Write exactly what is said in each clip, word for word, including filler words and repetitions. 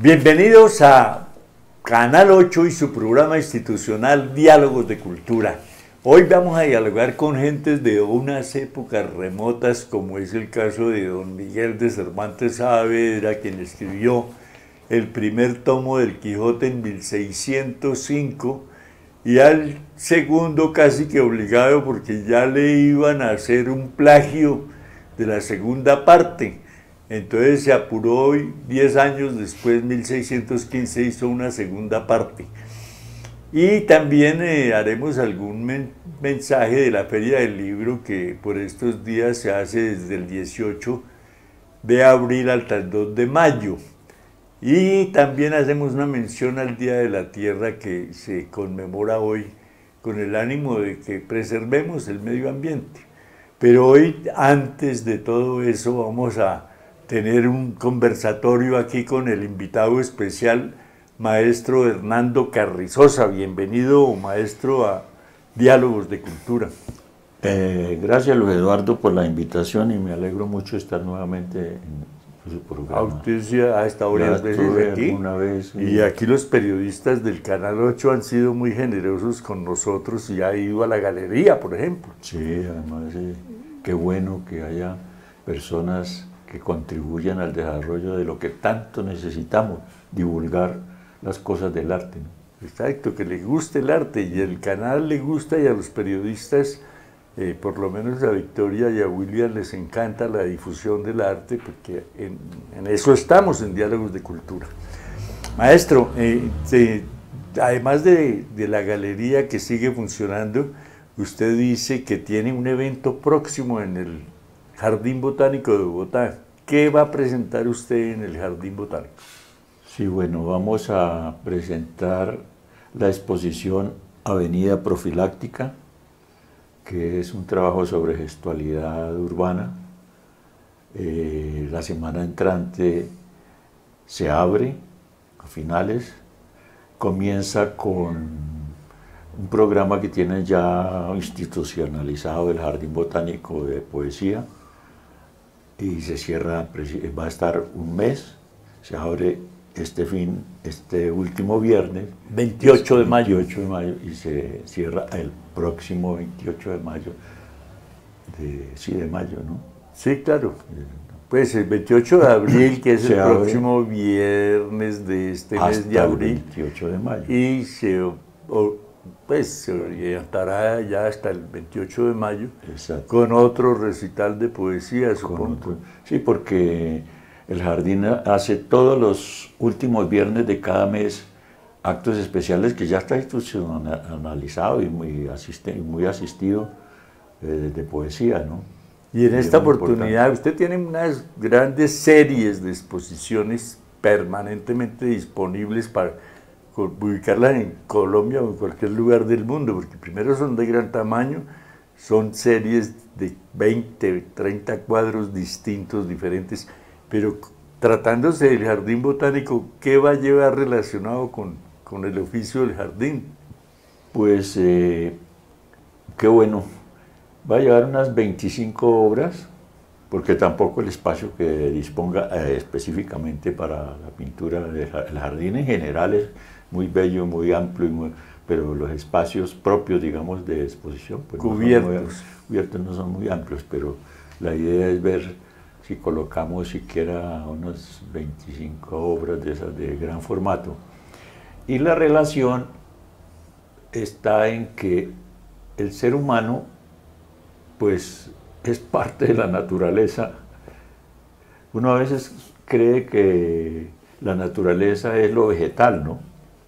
Bienvenidos a Canal ocho y su programa institucional Diálogos de Cultura. Hoy vamos a dialogar con gentes de unas épocas remotas, como es el caso de don Miguel de Cervantes Saavedra, quien escribió el primer tomo del Quijote en mil seiscientos cinco, y al segundo casi que obligado porque ya le iban a hacer un plagio de la segunda parte. Entonces se apuró y diez años después, mil seiscientos quince, hizo una segunda parte. Y también eh, haremos algún men mensaje de la Feria del Libro que por estos días se hace desde el dieciocho de abril hasta el dos de mayo. Y también hacemos una mención al Día de la Tierra que se conmemora hoy con el ánimo de que preservemos el medio ambiente. Pero hoy, antes de todo eso, vamos a tener un conversatorio aquí con el invitado especial, maestro Hernando Carrizosa. Bienvenido, maestro, a Diálogos de Cultura. Eh, gracias, Luis Eduardo, por la invitación y me alegro mucho estar nuevamente en su programa. A usted sí ha estado varias veces aquí. Una vez, y... y aquí los periodistas del Canal ocho han sido muy generosos con nosotros y ha ido a la galería, por ejemplo. Sí, además, eh, qué bueno que haya personas que contribuyan al desarrollo de lo que tanto necesitamos, divulgar las cosas del arte, ¿no? Exacto, que le guste el arte, y el canal le gusta, y a los periodistas, eh, por lo menos a Victoria y a William, les encanta la difusión del arte, porque en, en eso estamos, en Diálogos de Cultura. Maestro, eh, se, además de, de la galería que sigue funcionando, usted dice que tiene un evento próximo en el Jardín Botánico de Bogotá. ¿Qué va a presentar usted en el Jardín Botánico? Sí, bueno, vamos a presentar la exposición Avenida Profiláctica, que es un trabajo sobre gestualidad urbana. Eh, la semana entrante se abre a finales, comienza con un programa que tiene ya institucionalizado el Jardín Botánico de Poesía, y se cierra, va a estar un mes, se abre este fin, este último viernes, veintiocho de mayo, veintiocho de mayo, y se cierra el próximo veintiocho de mayo, de, sí, de mayo, ¿no? Sí, claro. Pues el veintiocho de abril, que es se el abre, próximo viernes de este mes de abril. veintiocho de mayo. Y se, pues, se orientará ya hasta el veintiocho de mayo. Exacto. Con otro recital de poesía, supongo. Otro, sí, porque el jardín hace todos los últimos viernes de cada mes actos especiales que ya está institucionalizado y muy, asiste, muy asistido eh, de poesía, ¿no? Y en esta oportunidad importante. Usted tiene unas grandes series de exposiciones permanentemente disponibles para ubicarlas en Colombia o en cualquier lugar del mundo, porque primero son de gran tamaño, son series de veinte, treinta cuadros distintos, diferentes, pero tratándose del Jardín Botánico, ¿qué va a llevar relacionado con, con el oficio del jardín? Pues, eh, qué bueno, va a llevar unas veinticinco obras, porque tampoco el espacio que disponga eh, específicamente para la pintura del jardín en general es muy bello, muy amplio, y muy, pero los espacios propios, digamos, de exposición, pues cubiertos. No son muy, cubiertos no son muy amplios, pero la idea es ver si colocamos siquiera unas veinticinco obras de esas de gran formato. Y la relación está en que el ser humano, pues, es parte de la naturaleza. Uno a veces cree que la naturaleza es lo vegetal, ¿no?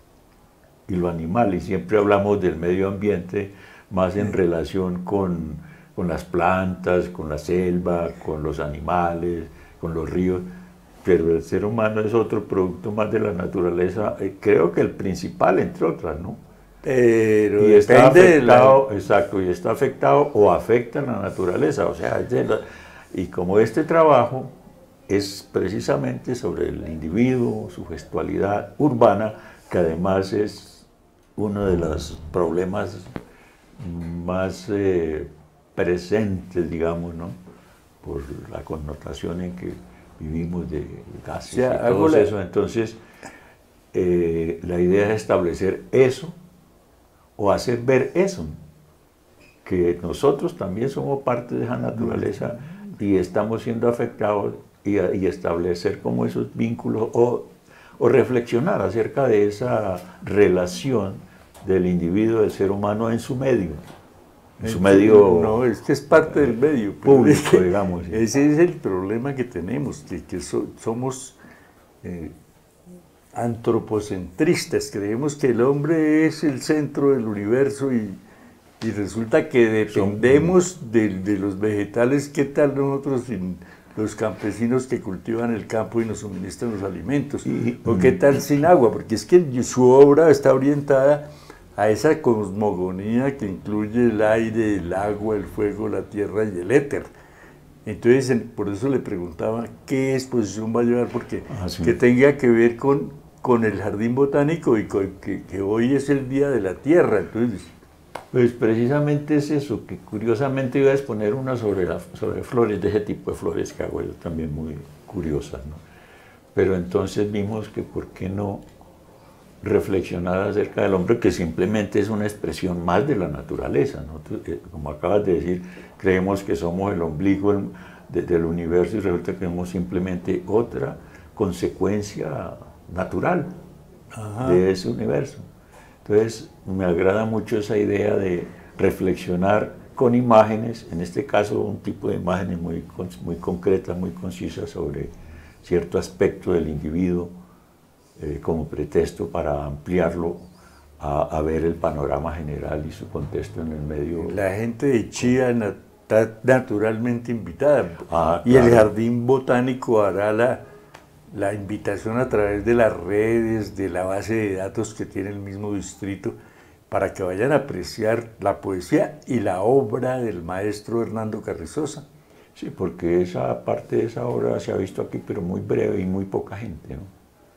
Y lo animal, y siempre hablamos del medio ambiente más en relación con, con las plantas, con la selva, con los animales, con los ríos, pero el ser humano es otro producto más de la naturaleza, eh, creo que el principal, entre otras, ¿no? Pero y está afectado, de la... exacto, y está afectado o afecta a la naturaleza, o sea, es de la, y como este trabajo es precisamente sobre el individuo, su gestualidad urbana, que además es uno de los problemas más eh, presentes, digamos, ¿no? Por la connotación en que vivimos de gases O sea, y todo hago la- eso. Entonces, eh, la idea es establecer eso o hacer ver eso, que nosotros también somos parte de esa naturaleza y estamos siendo afectados y, y establecer como esos vínculos o, o reflexionar acerca de esa relación del individuo, del ser humano en su medio, en su medio No, es que es parte del medio. pero público, es que digamos. Sí. Ese es el problema que tenemos, que, que so- somos eh, antropocentristas, creemos que el hombre es el centro del universo y, y resulta que dependemos de, de los vegetales. ¿Qué tal nosotros sin los campesinos que cultivan el campo y nos suministran los alimentos? Y- ¿O qué tal sin agua? Porque es que su obra está orientada a esa cosmogonía que incluye el aire, el agua, el fuego, la tierra y el éter. Entonces, en- por eso le preguntaba qué exposición va a llevar, porque Ah, sí. que tenga que ver con, con el jardín botánico y con, que, que hoy es el Día de la Tierra. Entonces, Pues precisamente es eso, que curiosamente iba a exponer una sobre, la, sobre flores, de ese tipo de flores que hago yo también muy curiosas, ¿no? Pero entonces vimos que por qué no reflexionar acerca del hombre, que simplemente es una expresión más de la naturaleza. Nosotros, eh, como acabas de decir, creemos que somos el ombligo el- de- del universo y resulta que somos simplemente otra consecuencia natural Ajá. de ese universo. Entonces, me agrada mucho esa idea de reflexionar con imágenes, en este caso un tipo de imágenes muy, con- muy concretas, muy concisas sobre cierto aspecto del individuo, eh, como pretexto para ampliarlo a, a ver el panorama general y su contexto en el medio. la gente de Chía na- está naturalmente invitada. Ah, Y el claro. jardín botánico hará la, la invitación a través de las redes, de la base de datos que tiene el mismo distrito, para que vayan a apreciar la poesía y la obra del maestro Hernando Carrizosa. Sí, porque esa parte de esa obra se ha visto aquí, pero muy breve y muy poca gente, ¿no?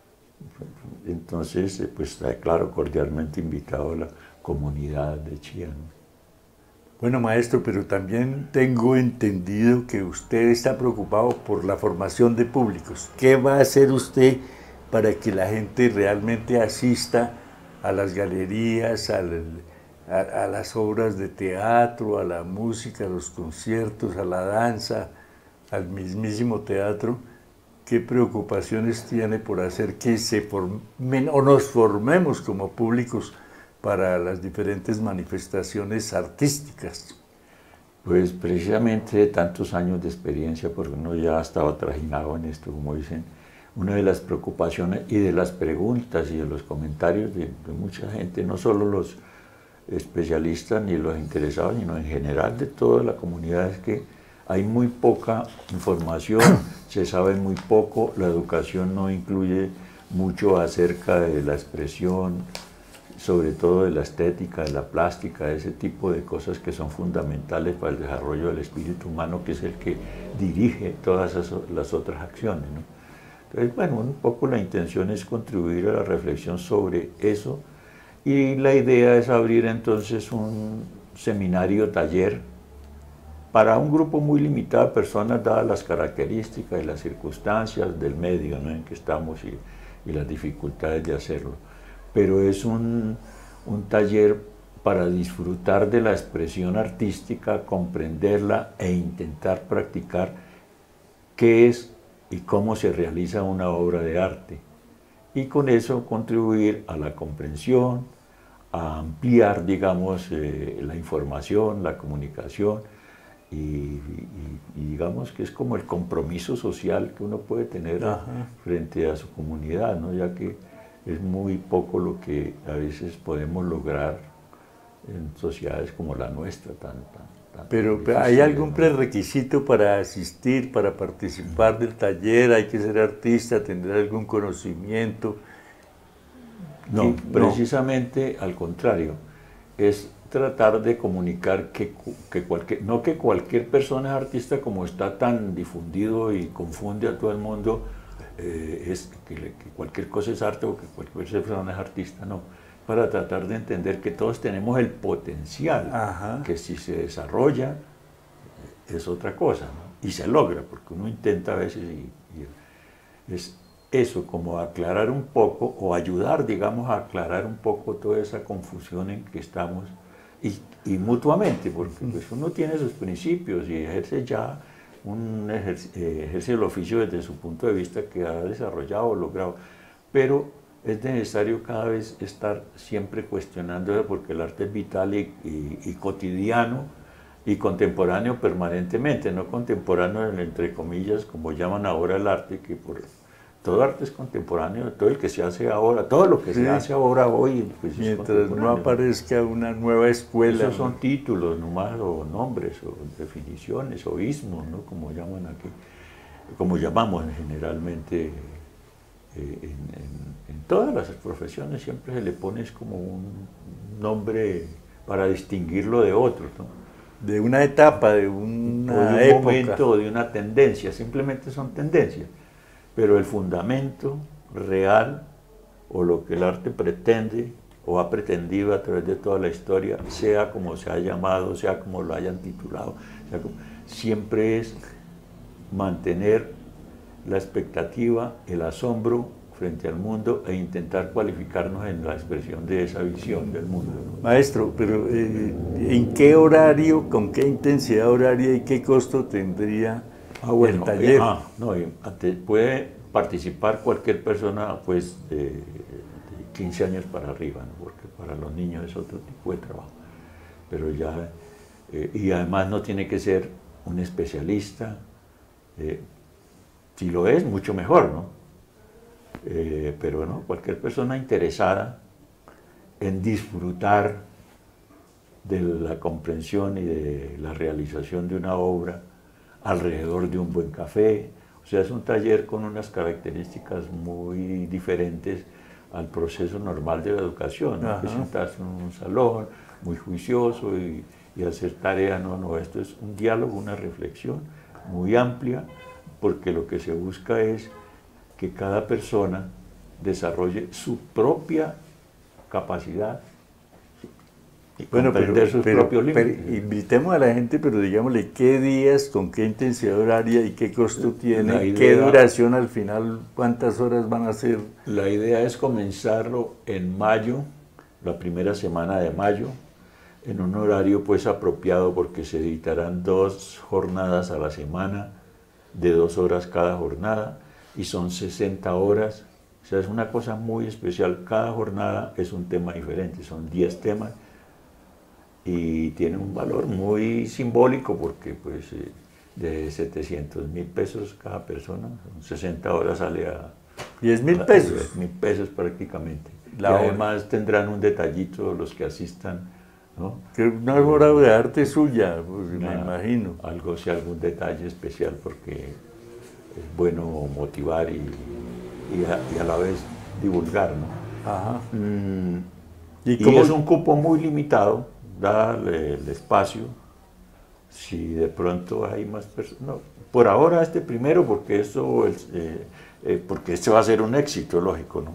Entonces, eh, pues está claro, cordialmente invitado a la comunidad de Chía, ¿no? Bueno, maestro, pero también tengo entendido que usted está preocupado por la formación de públicos. ¿Qué va a hacer usted para que la gente realmente asista a las galerías, al- a, a las obras de teatro, a la música, a los conciertos, a la danza, al mismísimo teatro? ¿Qué preocupaciones tiene por hacer que se formen o nos formemos como públicos para las diferentes manifestaciones artísticas? Pues precisamente de tantos años de experiencia, porque uno ya ha estado trajinado en esto, como dicen, una de las preocupaciones y de las preguntas y de los comentarios de, de mucha gente, no solo los especialistas ni los interesados, sino en general de toda la comunidad, es que hay muy poca información, se sabe muy poco, la educación no incluye mucho acerca de la expresión, sobre todo de la estética, de la plástica, de ese tipo de cosas que son fundamentales para el desarrollo del espíritu humano, que es el que dirige todas esas, las otras acciones, ¿no? Entonces, bueno, un poco la intención es contribuir a la reflexión sobre eso, y la idea es abrir entonces un seminario taller para un grupo muy limitado de personas, dadas las características y las circunstancias del medio, ¿no?, en que estamos y, y las dificultades de hacerlo. Pero es un, un taller para disfrutar de la expresión artística, comprenderla e intentar practicar qué es y cómo se realiza una obra de arte. Y con eso contribuir a la comprensión, a ampliar, digamos, eh, la información, la comunicación, y, y, y digamos que es como el compromiso social que uno puede tener Ajá. frente a su comunidad, ¿no?, ya que es muy poco lo que a veces podemos lograr en sociedades como la nuestra, tan, tan, tan Pero ¿hay difíciles, algún ¿no? prerequisito para asistir, para participar del taller? ¿Hay que ser artista, tener algún conocimiento? No, Sí, no. precisamente al contrario, es tratar de comunicar que, cu- que cualquier, no que cualquier persona es artista, como está tan difundido y confunde a todo el mundo, eh, es que, le- que cualquier cosa es arte o que cualquier persona es artista, no, para tratar de entender que todos tenemos el potencial, Ajá. que si se desarrolla es otra cosa, ¿no? Y se logra, porque uno intenta a veces y, Y es eso, como aclarar un poco, o ayudar, digamos, a aclarar un poco toda esa confusión en que estamos, y, y mutuamente, porque pues, uno tiene sus principios y ejerce ya un ejerce, eh, ejerce el oficio desde su punto de vista que ha desarrollado o logrado, pero es necesario cada vez estar siempre cuestionando, porque el arte es vital y, y, y cotidiano y contemporáneo permanentemente, no contemporáneo entre comillas, como llaman ahora el arte, que por todo arte es contemporáneo, todo el que se hace ahora, todo lo que sí. se hace ahora hoy, pues mientras no aparezca una nueva escuela. Esos son títulos nomás, o nombres, o definiciones, o ismos, ¿no? Como llaman aquí, como llamamos generalmente eh, en, en, en todas las profesiones, siempre se le pone como un nombre para distinguirlo de otros, ¿no? De una etapa, de una o de un época. momento, o de una tendencia, simplemente son tendencias. Pero el fundamento real, o lo que el arte pretende, o ha pretendido a través de toda la historia, sea como se ha llamado, sea como lo hayan titulado, sea como, siempre es mantener la expectativa, el asombro frente al mundo e intentar cualificarnos en la expresión de esa visión del mundo, ¿no? Maestro, pero eh, ¿en qué horario, con qué intensidad horaria y qué costo tendría ah, bueno, el taller? Eh, ah, no, ante, puede participar cualquier persona pues de, de quince años para arriba, ¿no? Porque para los niños es otro tipo de trabajo. Pero ya, eh, y además no tiene que ser un especialista, eh, si lo es, mucho mejor, ¿no? Eh, pero no, cualquier persona interesada en disfrutar de la comprensión y de la realización de una obra alrededor de un buen café. O sea, es un taller con unas características muy diferentes al proceso normal de la educación, ¿no? Que sentarse en un salón muy juicioso y, y hacer tarea. No, no, esto es un diálogo, una reflexión muy amplia, porque lo que se busca es que cada persona desarrolle su propia capacidad y bueno, comprender pero, sus pero, propios límites. Pero invitemos a la gente, pero digámosle qué días, con qué intensidad horaria y qué costo tiene, idea, qué duración al final, cuántas horas van a ser. La idea es comenzarlo en mayo, la primera semana de mayo, en un horario pues apropiado, porque se editarán dos jornadas a la semana, de dos horas cada jornada, y son sesenta horas. O sea, es una cosa muy especial. Cada jornada es un tema diferente, son diez temas, y tiene un valor muy simbólico, porque pues eh, de setecientos mil pesos cada persona, son sesenta horas, sale a diez mil pesos. diez mil pesos prácticamente. La y además hora. Tendrán un detallito los que asistan, ¿no? Que una obra de arte suya, pues, una, me imagino. Algo, sí, algún detalle especial, porque es bueno motivar y, y, a, y a la vez divulgar, ¿no? Ajá. Mm, ¿Y, y cómo? Es un cupo muy limitado, da el, el espacio. Si de pronto hay más personas, no, por ahora este primero, porque eso es, eh, eh, porque este va a ser un éxito, lógico, ¿no?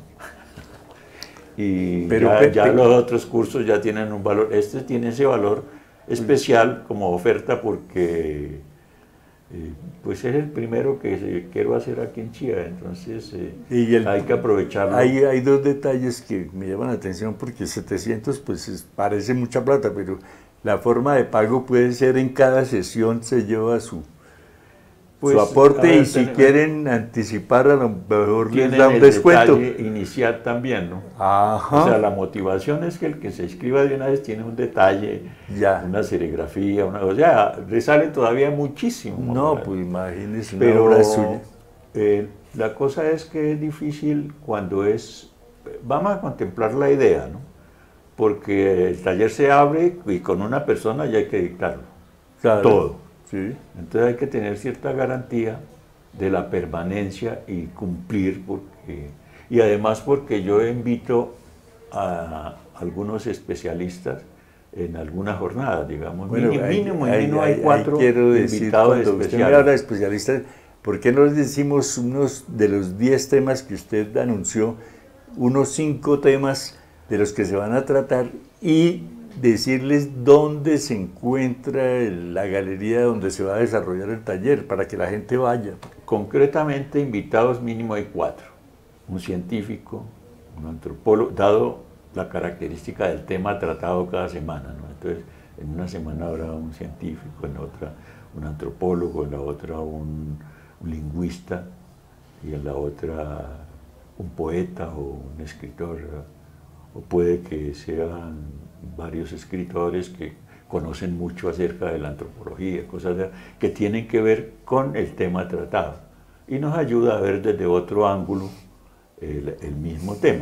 Y pero, ya, pero, ya pero, los otros cursos ya tienen un valor, este tiene ese valor especial como oferta, porque eh, pues es el primero que quiero hacer aquí en Chía, entonces eh, y el, hay que aprovecharlo. Hay, hay dos detalles que me llaman la atención, porque setecientos pues es, parece mucha plata, pero la forma de pago puede ser en cada sesión, se lleva su, pues, su aporte, ver, y si ten, quieren anticipar, a lo mejor les da un descuento. El detalle inicial también, ¿no? Ajá. O sea, la motivación es que el que se inscriba de una vez tiene un detalle, ya. Una serigrafía, una, o sea, le sale todavía muchísimo. No, ¿verdad? Pues imagínese, pero una obra suya. Eh, la cosa es que es difícil cuando es, vamos a contemplar la idea, ¿no? Porque el taller se abre y con una persona ya hay que dictarlo, claro. Todo. Sí. Entonces hay que tener cierta garantía de la permanencia y cumplir, porque, y además porque yo invito a algunos especialistas en algunas jornadas, digamos, bueno, mínimo, hay, mínimo, hay, mínimo hay, hay cuatro hay, quiero decir, invitados cuando especiales. Usted me habla de especialistas, ¿por qué no les decimos unos de los diez temas que usted anunció, unos cinco temas de los que se van a tratar, y decirles dónde se encuentra el, la galería donde se va a desarrollar el taller, para que la gente vaya? concretamente invitados mínimo de cuatro. Un científico, un antropólogo, dado la característica del tema tratado cada semana, ¿no? Entonces, en una semana habrá un científico, en otra un antropólogo, en la otra un, un lingüista y en la otra un poeta o un escritor, o puede que sean varios escritores que conocen mucho acerca de la antropología, cosas de, que tienen que ver con el tema tratado y nos ayuda a ver desde otro ángulo el, el mismo tema.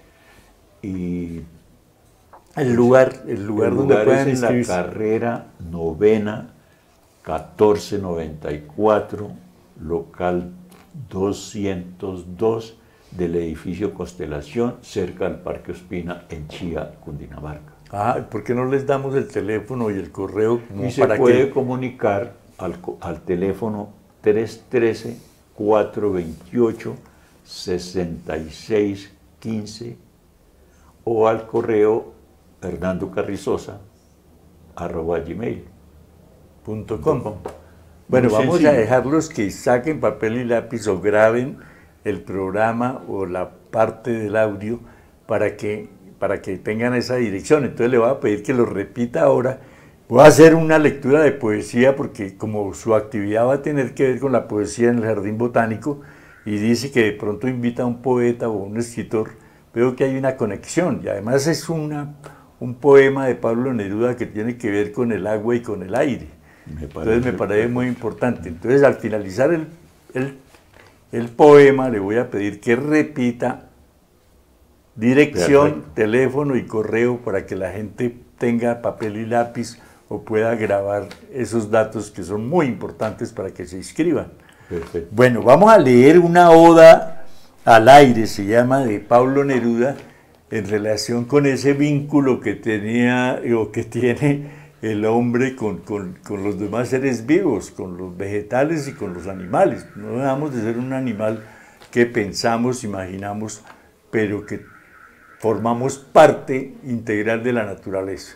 Y el lugar, el lugar, el donde lugar pueden es en la inscribirse. carrera novena catorce noventa y cuatro, local doscientos dos del edificio Constelación, cerca del Parque Ospina, en Chía, Cundinamarca. Ah, ¿por qué no les damos el teléfono y el correo? Como Y se para puede que... comunicar al, al teléfono tres uno tres, cuatro dos ocho, seis seis uno cinco o al correo hernando carrizosa arroba gmail punto com. Bueno, Muy vamos sencillo. a dejarlos que saquen papel y lápiz o graben el programa o la parte del audio para que, para que tengan esa dirección. Entonces le voy a pedir que lo repita ahora. Voy a hacer una lectura de poesía porque como su actividad va a tener que ver con la poesía en el Jardín Botánico y dice que de pronto invita a un poeta o un escritor, veo que hay una conexión y además es una, un poema de Pablo Neruda que tiene que ver con el agua y con el aire. Me Entonces me parece muy importante. Entonces al finalizar el, el, el poema le voy a pedir que repita dirección, Perfecto. teléfono y correo para que la gente tenga papel y lápiz o pueda grabar esos datos que son muy importantes para que se inscriban. Perfecto. Bueno, vamos a leer una oda al aire, se llama, de Pablo Neruda, en relación con ese vínculo que tenía o que tiene el hombre con, con, con los demás seres vivos, con los vegetales y con los animales. No dejamos de ser un animal que pensamos, imaginamos, pero que formamos parte integral de la naturaleza.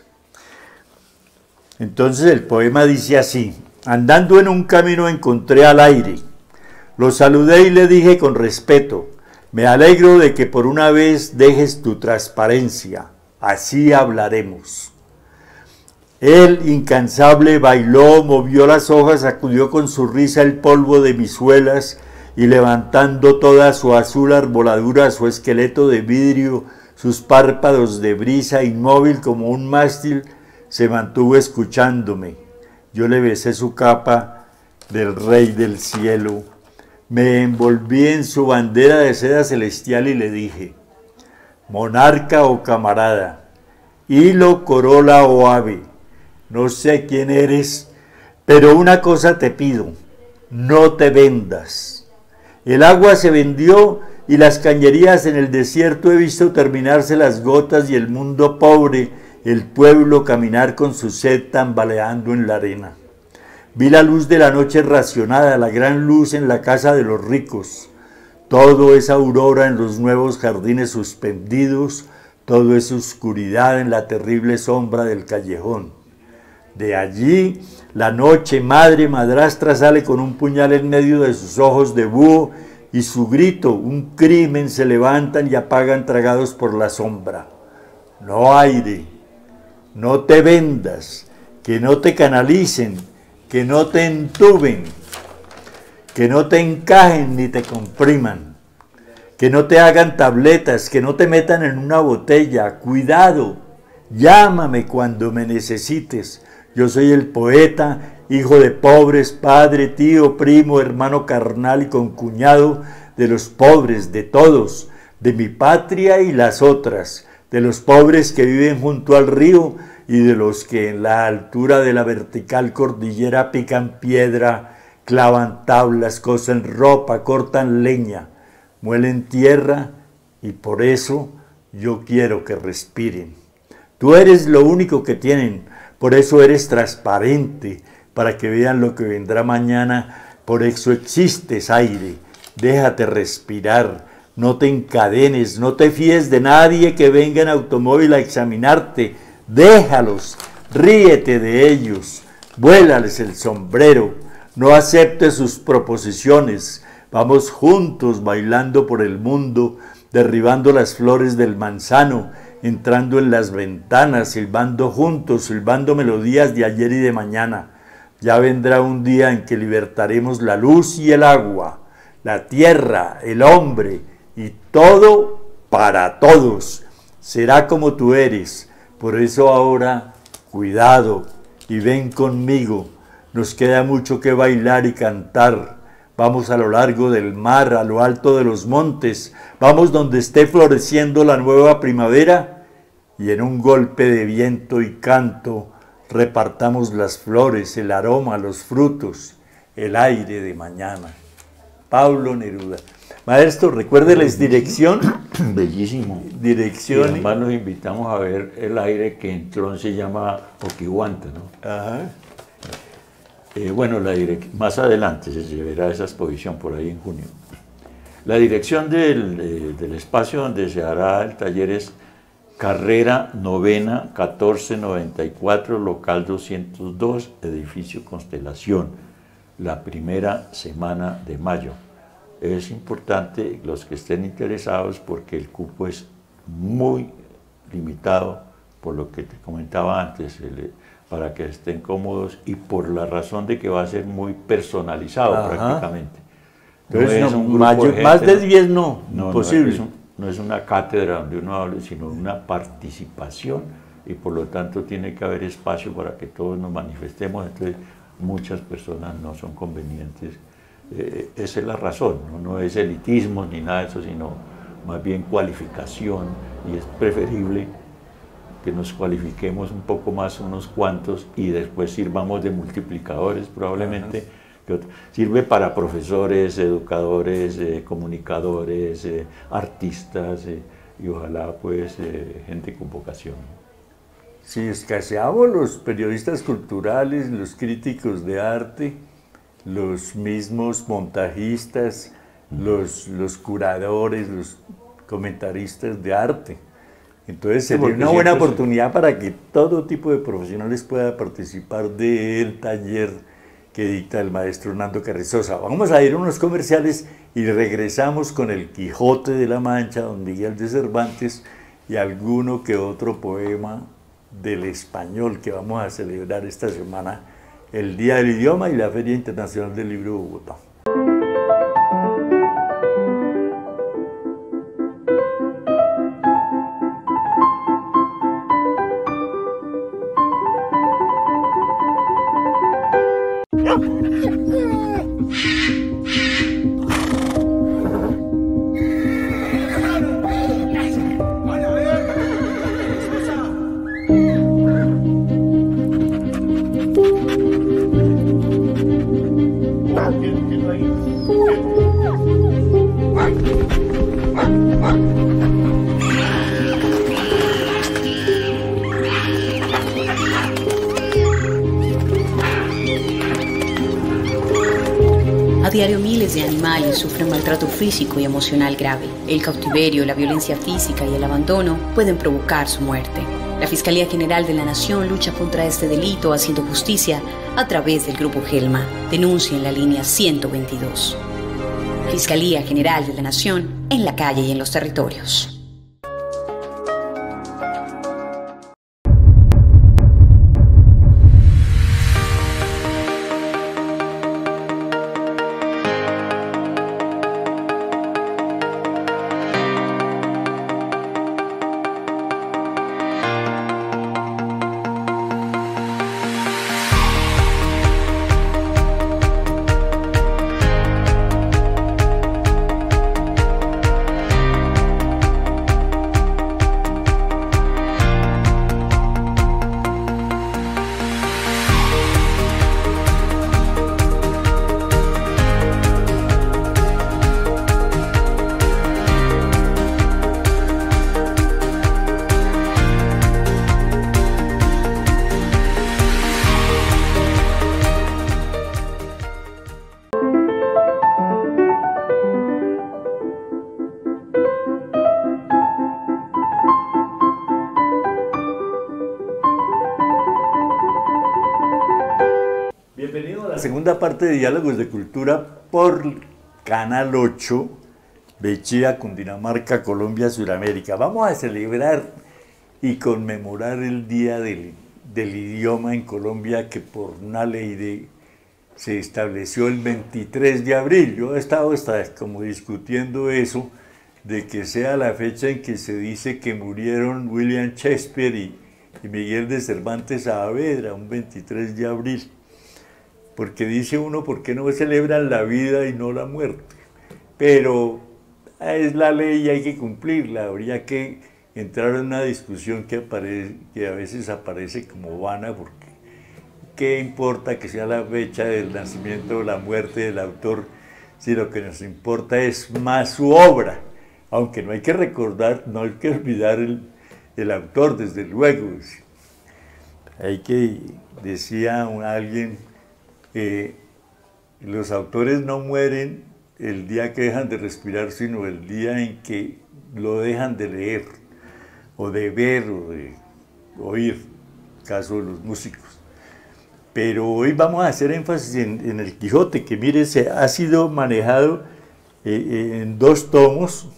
Entonces el poema dice así: andando en un camino encontré al aire, lo saludé y le dije con respeto, me alegro de que por una vez dejes tu transparencia, así hablaremos. Él, incansable, bailó, movió las hojas, sacudió con su risa el polvo de mis suelas y levantando toda su azul arboladura, su esqueleto de vidrio, sus párpados de brisa, inmóvil como un mástil, se mantuvo escuchándome. Yo le besé su capa del rey del cielo, me envolví en su bandera de seda celestial y le dije, monarca o camarada, hilo, corola o ave, no sé quién eres, pero una cosa te pido, no te vendas. El agua se vendió y las cañerías en el desierto he visto terminarse las gotas y el mundo pobre, el pueblo caminar con su sed tambaleando en la arena. Vi la luz de la noche racionada, la gran luz en la casa de los ricos. Todo es aurora en los nuevos jardines suspendidos, todo es oscuridad en la terrible sombra del callejón. De allí, la noche, madre madrastra sale con un puñal en medio de sus ojos de búho y su grito, un crimen, se levantan y apagan tragados por la sombra. No aire, no te vendas, que no te canalicen, que no te entuben, que no te encajen ni te compriman, que no te hagan tabletas, que no te metan en una botella. Cuidado, llámame cuando me necesites. Yo soy el poeta, hijo de pobres, padre, tío, primo, hermano carnal y concuñado de los pobres, de todos, de mi patria y las otras, de los pobres que viven junto al río y de los que en la altura de la vertical cordillera pican piedra, clavan tablas, cosen ropa, cortan leña, muelen tierra y por eso yo quiero que respiren. Tú eres lo único que tienen, por eso eres transparente, para que vean lo que vendrá mañana, por eso existes, aire, déjate respirar, no te encadenes, no te fíes de nadie que venga en automóvil a examinarte, déjalos, ríete de ellos, vuélales el sombrero, no acepte sus proposiciones. Vamos juntos bailando por el mundo, derribando las flores del manzano, entrando en las ventanas, silbando juntos, silbando melodías de ayer y de mañana. Ya vendrá un día en que libertaremos la luz y el agua, la tierra, el hombre y todo para todos. Será como tú eres. Por eso ahora, cuidado y ven conmigo. Nos queda mucho que bailar y cantar. Vamos a lo largo del mar, a lo alto de los montes. Vamos donde esté floreciendo la nueva primavera y en un golpe de viento y canto repartamos las flores, el aroma, los frutos, el aire de mañana. Pablo Neruda. Maestro, recuérdeles dirección. Bellísimo. Dirección. Y además nos invitamos a ver el aire que en Tron se llama Oquihuanta, ¿no? Ajá. Eh, bueno, la más adelante se verá esa exposición por ahí en junio. La dirección del, eh, del espacio donde se hará el taller es Carrera Novena catorce noventa y cuatro, local doscientos dos, edificio Constelación, la primera semana de mayo. Es importante los que estén interesados porque el cupo es muy limitado, por lo que te comentaba antes, el, para que estén cómodos y por la razón de que va a ser muy personalizado. Ajá. Prácticamente. Entonces, no es un mayo, de gente, más de diez no, no imposible. No es, un, no es una cátedra donde uno hable, sino una participación y por lo tanto tiene que haber espacio para que todos nos manifestemos, entonces muchas personas no son convenientes. Eh, esa es la razón, ¿no? No es elitismo ni nada de eso, sino más bien cualificación, y es preferible que nos cualifiquemos un poco más unos cuantos y después sirvamos de multiplicadores probablemente. Que sirve para profesores, educadores, eh, comunicadores, eh, artistas eh, y ojalá pues eh, gente con vocación. Sí, escaseamos los periodistas culturales, los críticos de arte, los mismos montajistas, uh-huh. los, los curadores, los comentaristas de arte. Entonces sería sí, una buena oportunidad se... para que todo tipo de profesionales pueda participar del taller que dicta el maestro Hernando Carrizosa. Vamos a ir a unos comerciales y regresamos con el Quijote de la Mancha, don Miguel de Cervantes, y alguno que otro poema del español que vamos a celebrar esta semana, el Día del Idioma y la Feria Internacional del Libro de Bogotá. A diario miles de animales sufren maltrato físico y emocional grave. El cautiverio, la violencia física y el abandono pueden provocar su muerte. La Fiscalía General de la Nación lucha contra este delito haciendo justicia a través del Grupo Gelma. Denuncia en la línea ciento veintidós. Fiscalía General de la Nación, en la calle y en los territorios. la segunda parte de Diálogos de Cultura por Canal ocho, Bechía, Cundinamarca, Colombia, Sudamérica. Vamos a celebrar y conmemorar el Día del, del Idioma en Colombia, que por una ley de, se estableció el veintitrés de abril. Yo he estado hasta como discutiendo eso, de que sea la fecha en que se dice que murieron William Shakespeare y, y Miguel de Cervantes Saavedra, un veintitrés de abril. Porque dice uno, ¿por qué no celebran la vida y no la muerte? Pero es la ley y hay que cumplirla. Habría que entrar en una discusión que, aparece, que a veces aparece como vana, porque ¿qué importa que sea la fecha del nacimiento o la muerte del autor? Si lo que nos importa es más su obra. Aunque no hay que recordar, no hay que olvidar el, el autor, desde luego. Hay que, decía alguien, eh, los autores no mueren el día que dejan de respirar, sino el día en que lo dejan de leer, o de ver, o de oír, caso de los músicos. Pero hoy vamos a hacer énfasis en, en el Quijote, que mire, se ha sido manejado eh, en dos tomos,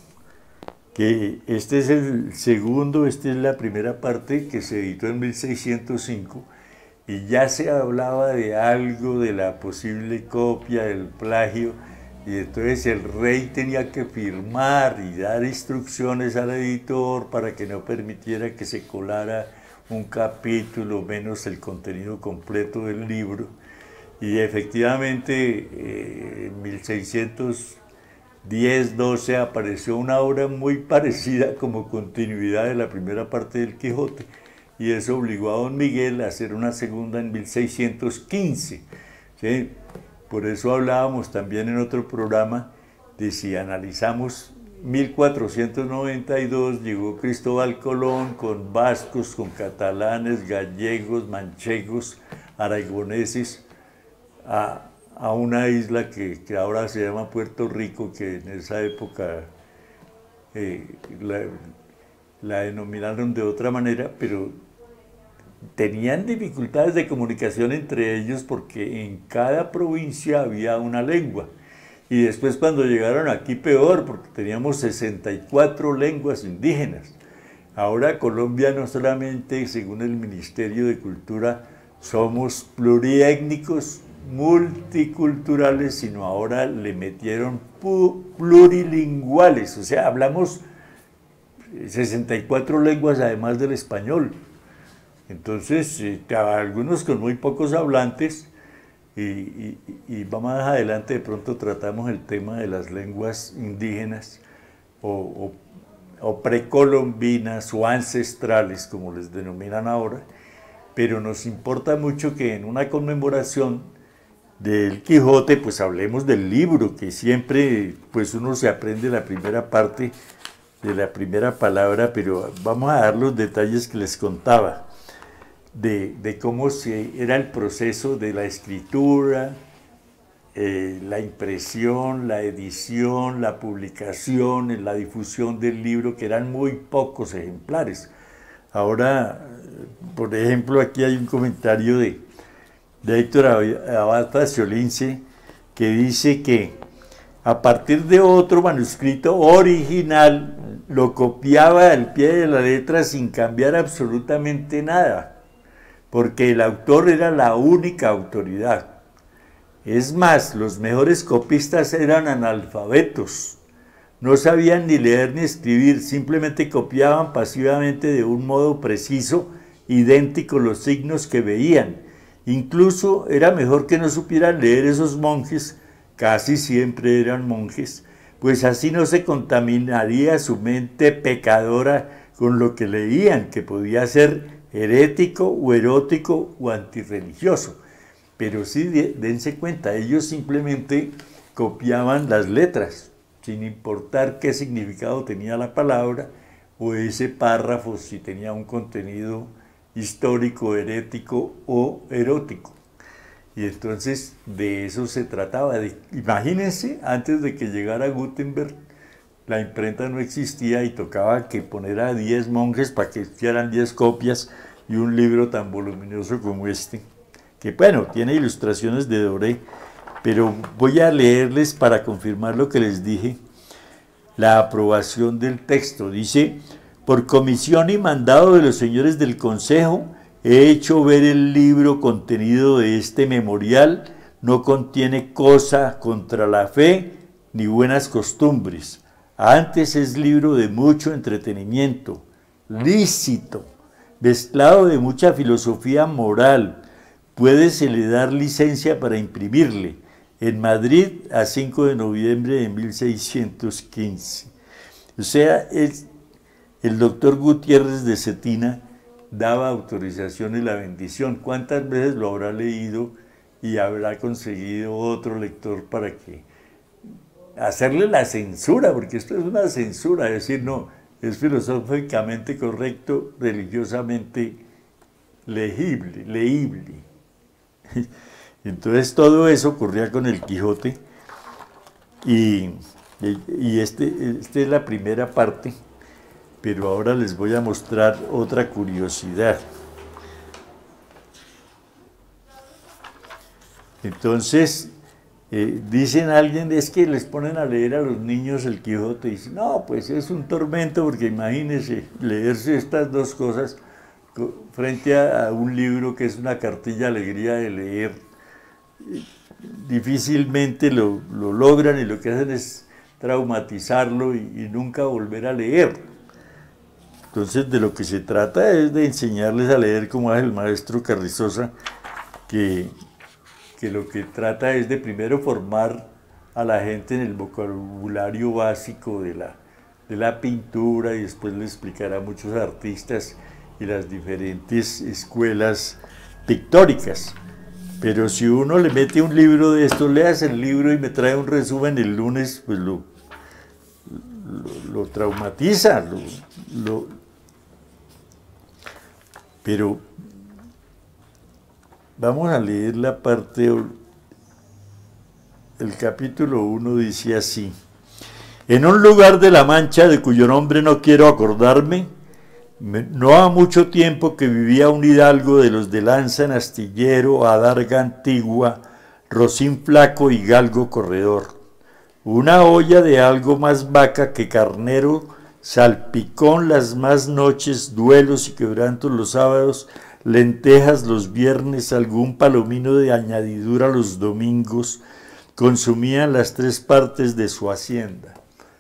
que este es el segundo, esta es la primera parte que se editó en mil seiscientos cinco, y ya se hablaba de algo de la posible copia, del plagio, y entonces el rey tenía que firmar y dar instrucciones al editor para que no permitiera que se colara un capítulo, menos el contenido completo del libro. Y efectivamente eh, en mil seiscientos diez doce apareció una obra muy parecida como continuidad de la primera parte del Quijote, y eso obligó a don Miguel a hacer una segunda en mil seiscientos quince. ¿Sí? Por eso hablábamos también en otro programa de si analizamos mil cuatrocientos noventa y dos, llegó Cristóbal Colón con vascos, con catalanes, gallegos, manchegos, aragoneses a, a una isla que, que ahora se llama Puerto Rico, que en esa época eh, la, la denominaron de otra manera, pero tenían dificultades de comunicación entre ellos porque en cada provincia había una lengua. Y después cuando llegaron aquí peor, porque teníamos sesenta y cuatro lenguas indígenas. Ahora Colombia no solamente, según el Ministerio de Cultura, somos pluriétnicos, multiculturales, sino ahora le metieron plurilinguales, o sea, hablamos sesenta y cuatro lenguas además del español. Entonces, eh, algunos con muy pocos hablantes, y, y, y más adelante de pronto tratamos el tema de las lenguas indígenas o, o, o precolombinas o ancestrales, como les denominan ahora, pero nos importa mucho que en una conmemoración del Quijote, pues hablemos del libro, que siempre pues uno se aprende la primera parte de la primera palabra, pero vamos a dar los detalles que les contaba. De, de cómo se, era el proceso de la escritura, eh, la impresión, la edición, la publicación, la difusión del libro, que eran muy pocos ejemplares. Ahora, por ejemplo, aquí hay un comentario de, de Héctor Abad Faciolince, que dice que a partir de otro manuscrito original lo copiaba al pie de la letra sin cambiar absolutamente nada, porque el autor era la única autoridad. Es más, los mejores copistas eran analfabetos, no sabían ni leer ni escribir, simplemente copiaban pasivamente de un modo preciso, idéntico los signos que veían. Incluso era mejor que no supieran leer esos monjes, casi siempre eran monjes, pues así no se contaminaría su mente pecadora con lo que leían, que podía ser herético o erótico o antirreligioso. Pero sí, dense cuenta, ellos simplemente copiaban las letras, sin importar qué significado tenía la palabra, o ese párrafo si tenía un contenido histórico, herético o erótico. Y entonces de eso se trataba. De, imagínense, antes de que llegara Gutenberg, la imprenta no existía y tocaba que poner a diez monjes para que hicieran diez copias y un libro tan voluminoso como este. que bueno, tiene ilustraciones de Doré, pero voy a leerles para confirmar lo que les dije, la aprobación del texto. Dice: por comisión y mandado de los señores del Consejo, he hecho ver el libro contenido de este memorial, no contiene cosa contra la fe ni buenas costumbres, antes es libro de mucho entretenimiento, lícito, mezclado de mucha filosofía moral, puédesele dar licencia para imprimirle, en Madrid a cinco de noviembre de mil seiscientos quince. O sea, es, el doctor Gutiérrez de Cetina daba autorización y la bendición. ¿Cuántas veces lo habrá leído y habrá conseguido otro lector para que hacerle la censura? Porque esto es una censura, es decir, no, es filosóficamente correcto, religiosamente legible, leíble. Entonces todo eso ocurría con el Quijote y, y este, esta es la primera parte, pero ahora les voy a mostrar otra curiosidad. Entonces, eh, dicen alguien, es que les ponen a leer a los niños el Quijote, y dicen, no, pues es un tormento, porque imagínense leerse estas dos cosas frente a, a un libro que es una cartilla alegría de leer. Difícilmente lo, lo logran y lo que hacen es traumatizarlo y, y nunca volver a leer. Entonces de lo que se trata es de enseñarles a leer, como hace el maestro Carrizosa, que, que lo que trata es de primero formar a la gente en el vocabulario básico de la, de la pintura, y después le explicará a muchos artistas y las diferentes escuelas pictóricas. Pero si uno le mete un libro de esto, leas el libro y me trae un resumen el lunes, pues lo, lo, lo traumatiza. Lo, lo, pero vamos a leer la parte, el capítulo uno dice así: en un lugar de la Mancha, de cuyo nombre no quiero acordarme, no ha mucho tiempo que vivía un hidalgo de los de lanza en astillero, adarga antigua, rocín flaco y galgo corredor. Una olla de algo más vaca que carnero, salpicón las más noches, duelos y quebrantos los sábados, lentejas los viernes, algún palomino de añadidura los domingos, consumían las tres partes de su hacienda.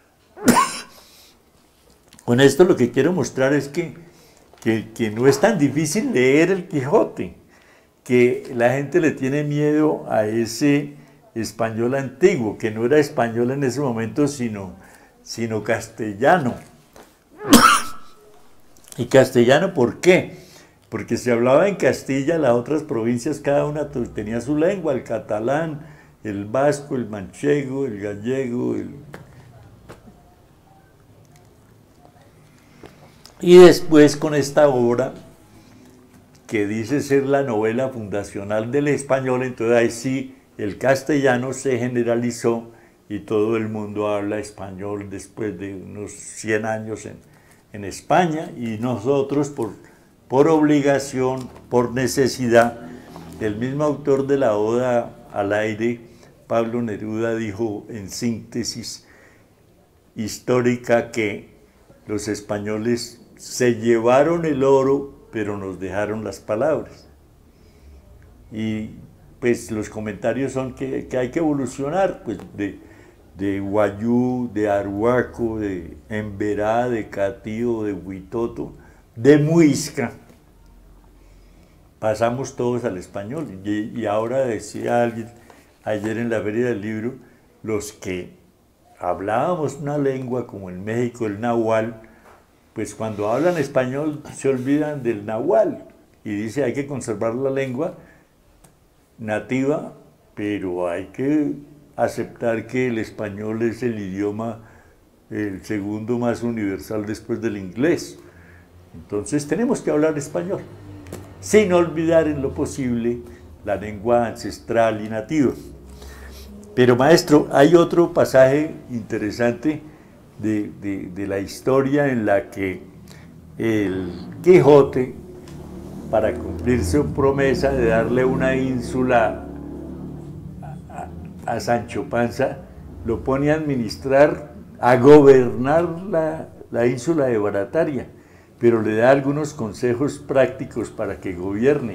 Con esto lo que quiero mostrar es que, que, que no es tan difícil leer el Quijote, que la gente le tiene miedo a ese español antiguo, que no era español en ese momento, sino, sino castellano. ¿Y castellano por qué? Porque se hablaba en Castilla, las otras provincias, cada una tenía su lengua, el catalán, el vasco, el manchego, el gallego, el... Y después con esta obra, que dice ser la novela fundacional del español, entonces ahí sí el castellano se generalizó y todo el mundo habla español después de unos cien años en, en España, y nosotros por, por obligación, por necesidad. El mismo autor de la Oda al Aire, Pablo Neruda, dijo en síntesis histórica que los españoles se llevaron el oro, pero nos dejaron las palabras. Y pues los comentarios son que, que hay que evolucionar, pues de, de Guayú, de Arhuaco, de Emberá, de Catío, de Huitoto, de Muisca, pasamos todos al español. Y, y ahora decía alguien ayer en la Feria del Libro, los que hablábamos una lengua como en México, el náhuatl, pues cuando hablan español se olvidan del náhuatl, y dice hay que conservar la lengua nativa, pero hay que aceptar que el español es el idioma el segundo más universal después del inglés. Entonces tenemos que hablar español, sin olvidar en lo posible la lengua ancestral y nativa. Pero maestro, hay otro pasaje interesante De, de, de la historia en la que el Quijote para cumplir su promesa de darle una ínsula a, a, a Sancho Panza, lo pone a administrar, a gobernar la, la ínsula de Barataria, pero le da algunos consejos prácticos para que gobierne.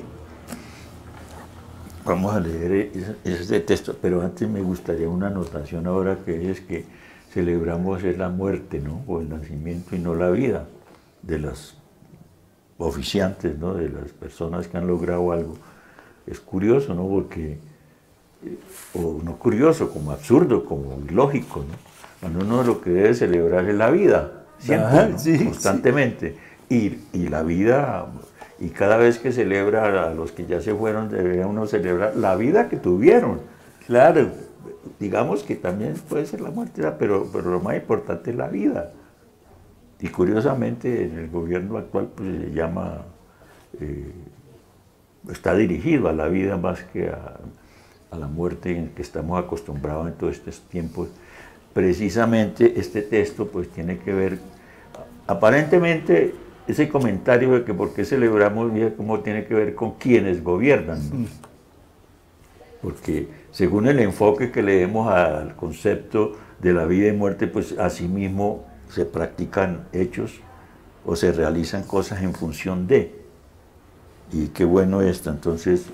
Vamos a leer ese texto, pero antes me gustaría una anotación ahora, que es que celebramos es la muerte, ¿no? O el nacimiento y no la vida de los oficiantes, ¿no? De las personas que han logrado algo. Es curioso, ¿no? Porque, o no curioso, como absurdo, como ilógico, ¿no? Cuando uno lo que debe celebrar es la vida, siempre, Ajá, ¿no? sí, Constantemente. Sí. Y, y la vida, y cada vez que celebra a los que ya se fueron, debería uno celebrar la vida que tuvieron. Claro. Digamos que también puede ser la muerte, pero, pero lo más importante es la vida. Y curiosamente en el gobierno actual pues, se llama, eh, está dirigido a la vida más que a, a la muerte en que estamos acostumbrados en todos estos tiempos. Precisamente este texto pues tiene que ver, aparentemente ese comentario de que por qué celebramos vida, cómo tiene que ver con quienes gobiernan, ¿no? Porque según el enfoque que le demos al concepto de la vida y muerte, pues asimismo se practican hechos o se realizan cosas en función de. Y qué bueno esto. Entonces,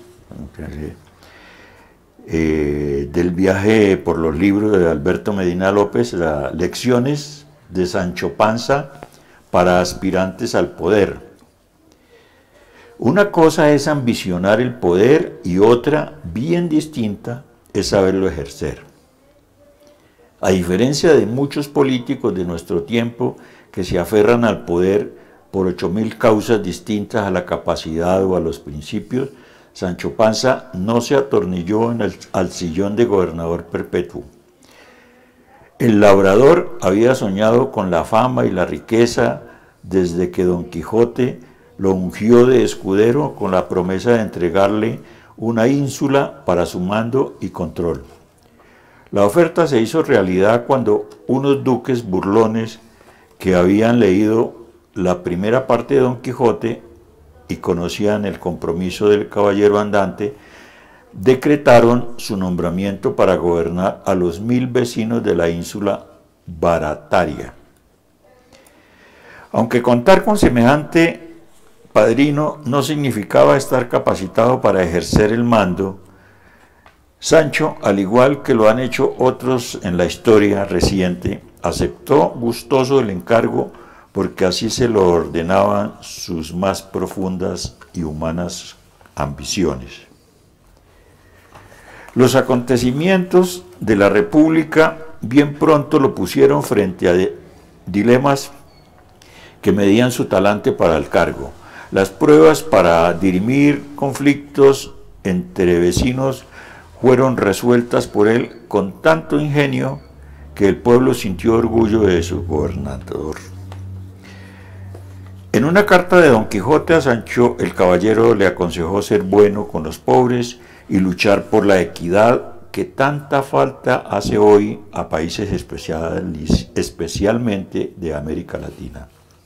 eh, del viaje por los libros de Alberto Medina López, las lecciones de Sancho Panza para aspirantes al poder. Una cosa es ambicionar el poder y otra, bien distinta, es saberlo ejercer. A diferencia de muchos políticos de nuestro tiempo que se aferran al poder por ocho mil causas distintas a la capacidad o a los principios, Sancho Panza no se atornilló en el, al sillón de gobernador perpetuo. El labrador había soñado con la fama y la riqueza desde que Don Quijote lo ungió de escudero con la promesa de entregarle una ínsula para su mando y control. La oferta se hizo realidad cuando unos duques burlones que habían leído la primera parte de Don Quijote y conocían el compromiso del caballero andante, decretaron su nombramiento para gobernar a los mil vecinos de la ínsula Barataria. Aunque contar con semejante padrino no significaba estar capacitado para ejercer el mando, Sancho, al igual que lo han hecho otros en la historia reciente, aceptó gustoso el encargo porque así se lo ordenaban sus más profundas y humanas ambiciones. Los acontecimientos de la República bien pronto lo pusieron frente a dilemas que medían su talante para el cargo. Las pruebas para dirimir conflictos entre vecinos fueron resueltas por él con tanto ingenio que el pueblo sintió orgullo de su gobernador. En una carta de Don Quijote a Sancho, el caballero le aconsejó ser bueno con los pobres y luchar por la equidad que tanta falta hace hoy a países especiales, especialmente de América Latina.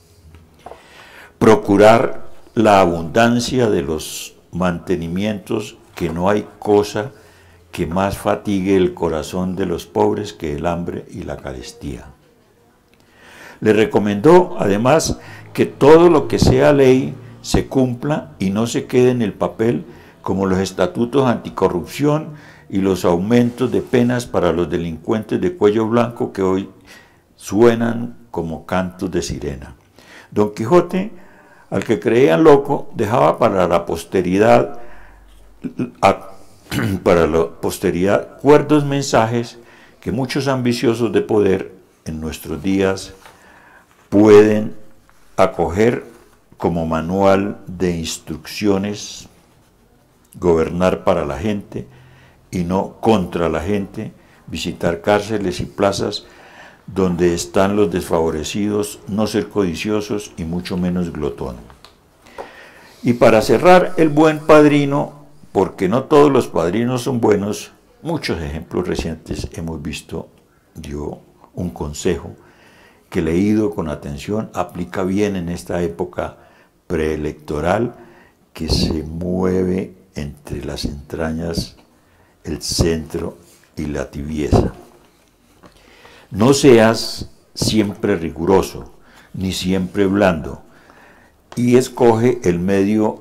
Procurar la abundancia de los mantenimientos, que no hay cosa que más fatigue el corazón de los pobres que el hambre y la carestía. Le recomendó, además, que todo lo que sea ley se cumpla y no se quede en el papel, como los estatutos anticorrupción y los aumentos de penas para los delincuentes de cuello blanco que hoy suenan como cantos de sirena. Don Quijote, al que creían loco, dejaba para la posteridad, a, para la posteridad cuerdos mensajes que muchos ambiciosos de poder en nuestros días pueden acoger como manual de instrucciones: gobernar para la gente y no contra la gente, visitar cárceles y plazas donde están los desfavorecidos, no ser codiciosos y mucho menos glotón. Y para cerrar, el buen padrino, porque no todos los padrinos son buenos, muchos ejemplos recientes hemos visto, dio un consejo que, leído con atención, aplica bien en esta época preelectoral que se mueve entre las entrañas, el centro y la tibieza. No seas siempre riguroso, ni siempre blando, y escoge el medio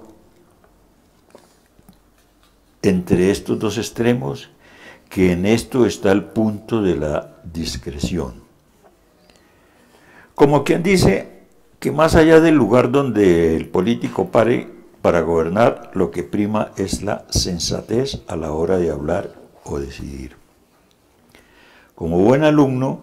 entre estos dos extremos, que en esto está el punto de la discreción. Como quien dice que más allá del lugar donde el político pare para gobernar, lo que prima es la sensatez a la hora de hablar o decidir. Como buen alumno,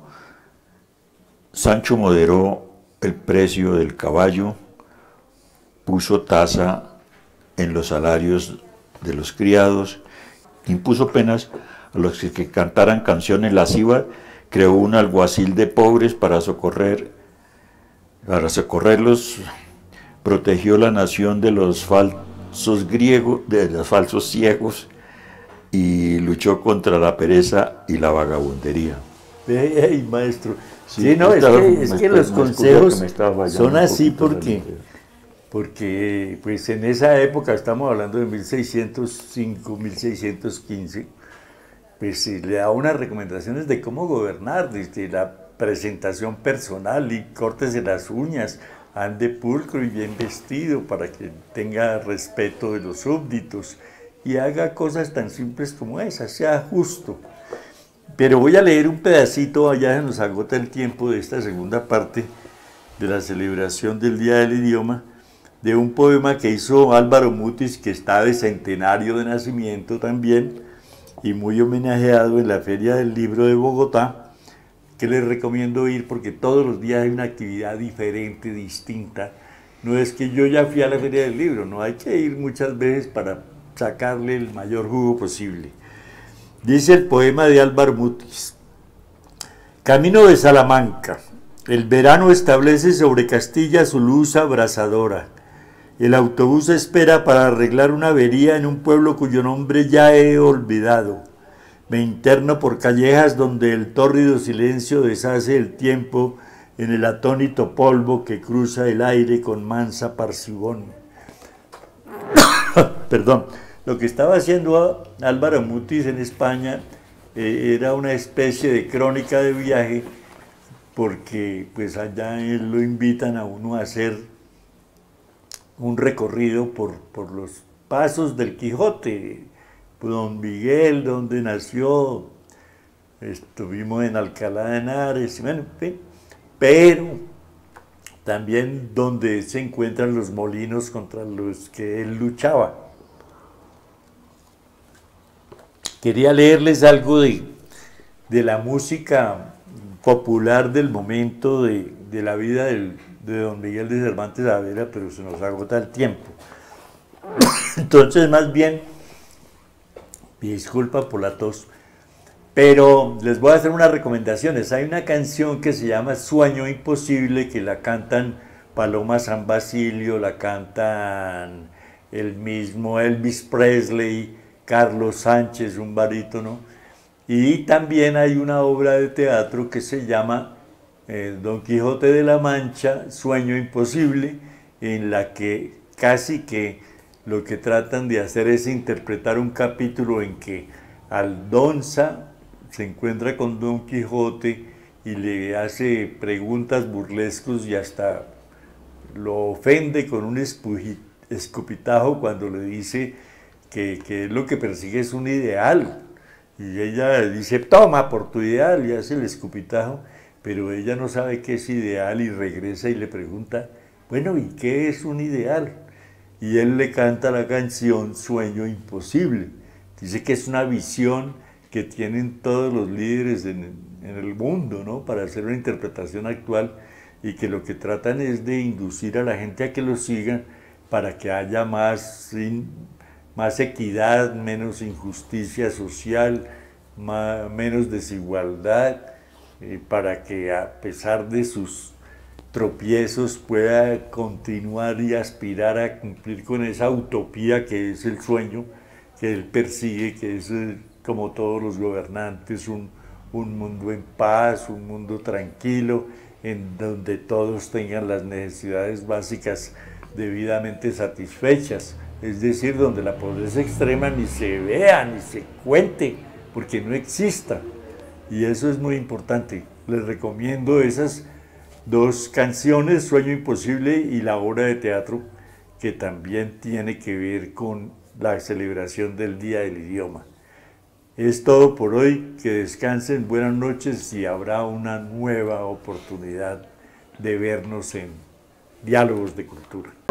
Sancho moderó el precio del caballo, puso tasa en los salarios de los criados, impuso penas a los que, que cantaran canciones lascivas, creó un alguacil de pobres para socorrer, para socorrerlos, protegió la nación de los falsos griegos, de los falsos ciegos, y luchó contra la pereza y la vagabundería. Hey, maestro. Sí, Sí, no, es estaba- que, es me que está- los me consejos excusa que me estaba fallando son un así poquito la porque, memoria. porque pues en esa época, estamos hablando de mil seiscientos cinco, mil seiscientos quince, pues se le da unas recomendaciones de cómo gobernar, desde la presentación personal y córtese las uñas, ande pulcro y bien vestido para que tenga respeto de los súbditos y haga cosas tan simples como esas, sea justo. Pero voy a leer un pedacito, ya se nos agota el tiempo de esta segunda parte de la celebración del Día del Idioma, de un poema que hizo Álvaro Mutis, que está de centenario de nacimiento también, y muy homenajeado en la Feria del Libro de Bogotá, que les recomiendo ir porque todos los días hay una actividad diferente, distinta. No es que yo ya fui a la Feria del Libro, no, hay que ir muchas veces para sacarle el mayor jugo posible. Dice el poema de Álvaro Mutis: Camino de Salamanca. El verano establece sobre Castilla su luz abrasadora. El autobús espera para arreglar una avería en un pueblo cuyo nombre ya he olvidado. Me interno por callejas donde el tórrido silencio deshace el tiempo en el atónito polvo que cruza el aire con mansa parsibón. Perdón. Lo que estaba haciendo Álvaro Mutis en España eh, era una especie de crónica de viaje, porque pues allá él lo invitan a uno a hacer un recorrido por, por los pasos del Quijote, Don Miguel, donde nació, estuvimos en Alcalá de Henares, bueno, pero también donde se encuentran los molinos contra los que él luchaba. Quería leerles algo de, de la música popular del momento de, de la vida del, de don Miguel de Cervantes Saavedra, pero se nos agota el tiempo. Entonces, más bien, disculpa por la tos, pero les voy a hacer unas recomendaciones. Hay una canción que se llama Sueño Imposible, que la cantan Paloma San Basilio, la cantan el mismo Elvis Presley, Carlos Sánchez, un barítono, y también hay una obra de teatro que se llama eh, Don Quijote de la Mancha, Sueño Imposible, en la que casi que lo que tratan de hacer es interpretar un capítulo en que Aldonza se encuentra con Don Quijote y le hace preguntas burlescos y hasta lo ofende con un escupitajo cuando le dice Que, que lo que persigue es un ideal, y ella dice, toma por tu ideal, y hace el escupitajo, pero ella no sabe qué es ideal y regresa y le pregunta, bueno, ¿y qué es un ideal? Y él le canta la canción Sueño Imposible. Dice que es una visión que tienen todos los líderes en, en el mundo, ¿no?, para hacer una interpretación actual, y que lo que tratan es de inducir a la gente a que lo sigan para que haya más... más equidad, menos injusticia social, más, menos desigualdad, eh, para que a pesar de sus tropiezos pueda continuar y aspirar a cumplir con esa utopía que es el sueño que él persigue, que es, eh, como todos los gobernantes, un, un mundo en paz, un mundo tranquilo, en donde todos tengan las necesidades básicas debidamente satisfechas. es decir, donde la pobreza extrema ni se vea, ni se cuente, porque no exista. Y eso es muy importante. Les recomiendo esas dos canciones, Sueño Imposible y la obra de teatro, que también tiene que ver con la celebración del Día del Idioma. Es todo por hoy, que descansen, buenas noches y habrá una nueva oportunidad de vernos en Diálogos de Cultura.